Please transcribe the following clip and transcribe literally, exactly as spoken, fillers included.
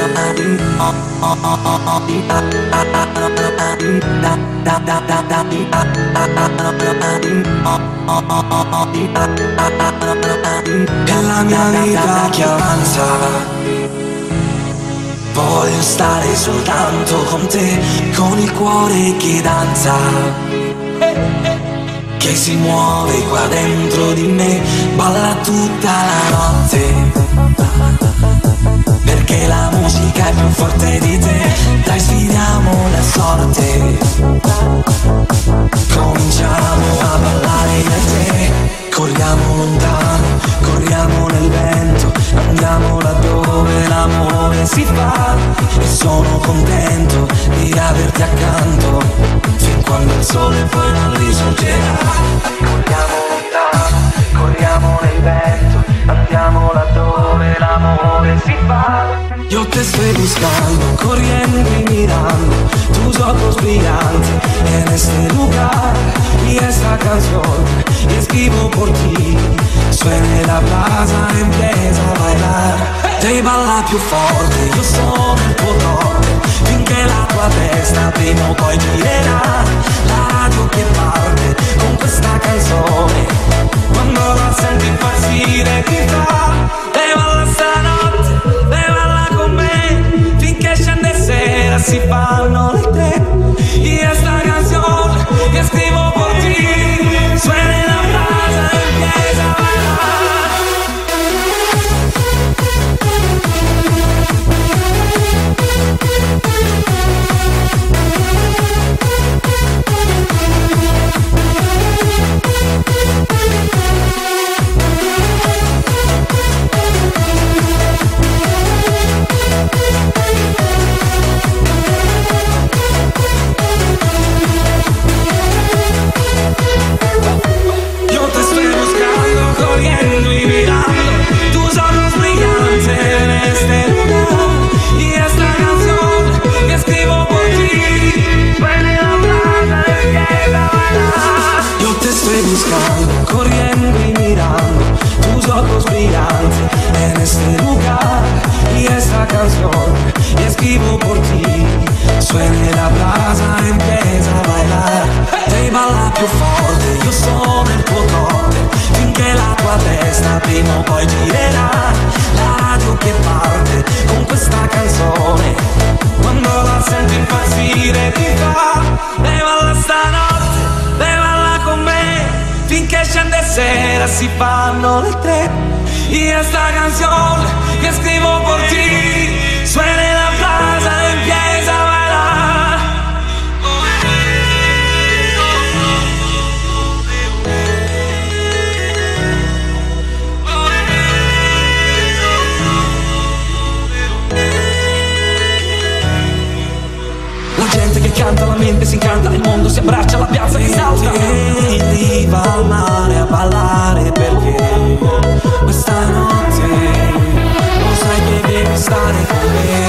È la mia vita che avanza, voglio stare soltanto con te, con il cuore che danza, che si muove qua dentro di me, balla tutta la notte, perché la musica è più forte di te. Dai, sfidiamo la sorte, cominciamo a ballare da te. Corriamo lontano, corriamo nel vento, andiamo laddove l'amore si fa, e sono contento di averti accanto, fin quando il sole poi non risorgerà. Corriamo lontano, corriamo nel vento, andiamo laddove l'amore si fa. Yo te estoy buscando, corriendo y mirando tus ojos brillantes en este lugar, y esta canción que escribo por ti suena en la plaza, empieza a bailar. Devi balla più forte, io sono il tuo corpo, finché la tua testa prima o poi girerà. La radio che parte con questa canzone, quando la senti impazzire ti fa. Devi balla stanotte, devi balla con me, finché scende sera si fanno le tre. Y esta canción que escribo por ti suena en la plaza, empieza a bailar. Corriendo y mirando tus ojos brillantes en este lugar, y esta canción que escribo por ti suena en la plaza, empieza a bailar. Devi balla più forte, io sono il tuo corpo, finché la tua testa prima o poi girerà. La radio che parte con questa canzone, quando la senti impazzire ti fa. Devi balla stanotte, devi balla con me, finché scende sera si fanno le tre. Y esta canción que escribo por ti suena en la plaza, empieza a bailar. La gente che canta, la mente si incanta, il mondo si abbraccia, la piazza si salta. E va al mare a ballare, perché questa notte lo sai che devi stare con me.